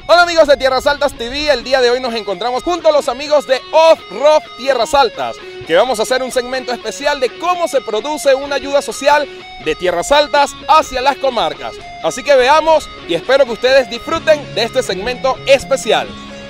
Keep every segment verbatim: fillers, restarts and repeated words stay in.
Hola amigos de Tierras Altas T V, el día de hoy nos encontramos junto a los amigos de Off-Road Tierras Altas, que vamos a hacer un segmento especial de cómo se produce una ayuda social de Tierras Altas hacia las comarcas. Así que veamos y espero que ustedes disfruten de este segmento especial.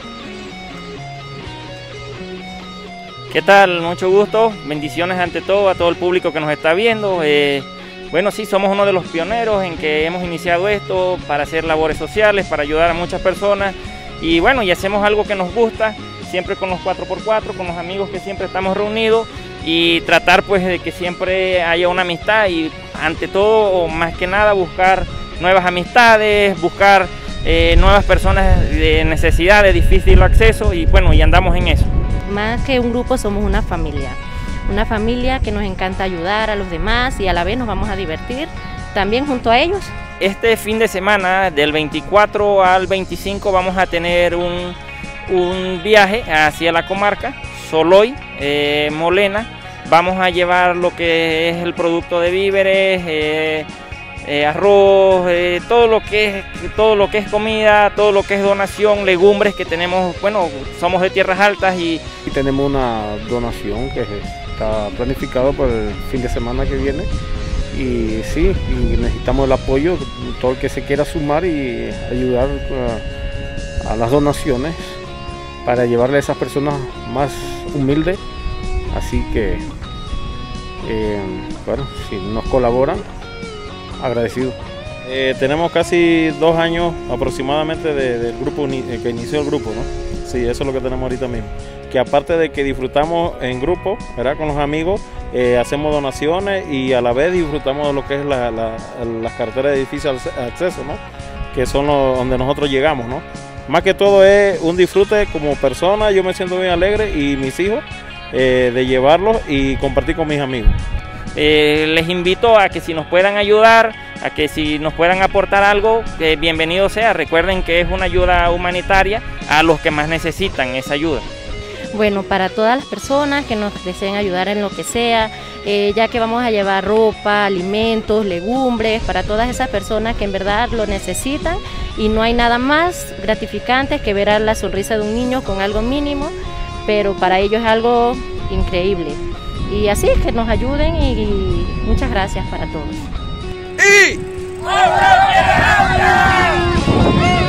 ¿Qué tal? Mucho gusto, bendiciones ante todo a todo el público que nos está viendo. Eh, bueno, sí, somos uno de los pioneros en que hemos iniciado esto para hacer labores sociales, para ayudar a muchas personas y bueno, y hacemos algo que nos gusta, siempre con los cuatro por cuatro, con los amigos que siempre estamos reunidos y tratar pues de que siempre haya una amistad y ante todo, o más que nada, buscar nuevas amistades, buscar eh, nuevas personas de necesidad, de difícil acceso y bueno, y andamos en eso. Más que un grupo somos una familia, una familia que nos encanta ayudar a los demás y a la vez nos vamos a divertir también junto a ellos. Este fin de semana del veinticuatro al veinticinco vamos a tener un, un viaje hacia la comarca, Soloy, eh, Molena. Vamos a llevar lo que es el producto de víveres, eh, eh, arroz, eh, todo lo que es todo lo que es comida, todo lo que es donación, legumbres que tenemos. Bueno, somos de Tierras Altas y, y tenemos una donación que está planificado para el fin de semana que viene y sí, y necesitamos el apoyo de todo el que se quiera sumar y ayudar a, a las donaciones para llevarle a esas personas más humildes, así que eh, bueno, si nos colaboran, agradecido. Eh, tenemos casi dos años aproximadamente de, del grupo que inició el grupo, ¿no? Sí, eso es lo que tenemos ahorita mismo. Que aparte de que disfrutamos en grupo, ¿verdad? Con los amigos, eh, hacemos donaciones y a la vez disfrutamos de lo que es la, la, las carreteras de difícil acceso, ¿no? Que son los, donde nosotros llegamos, ¿no? Más que todo es un disfrute como persona, yo me siento bien alegre y mis hijos eh, de llevarlos y compartir con mis amigos. Eh, les invito a que si nos puedan ayudar, a que si nos puedan aportar algo, que bienvenido sea. Recuerden que es una ayuda humanitaria a los que más necesitan esa ayuda. Bueno, para todas las personas que nos deseen ayudar en lo que sea, eh, ya que vamos a llevar ropa, alimentos, legumbres, para todas esas personas que en verdad lo necesitan y no hay nada más gratificante que ver a la sonrisa de un niño con algo mínimo, pero para ellos es algo increíble. Y así es que nos ayuden y, y muchas gracias para todos. ¡Y!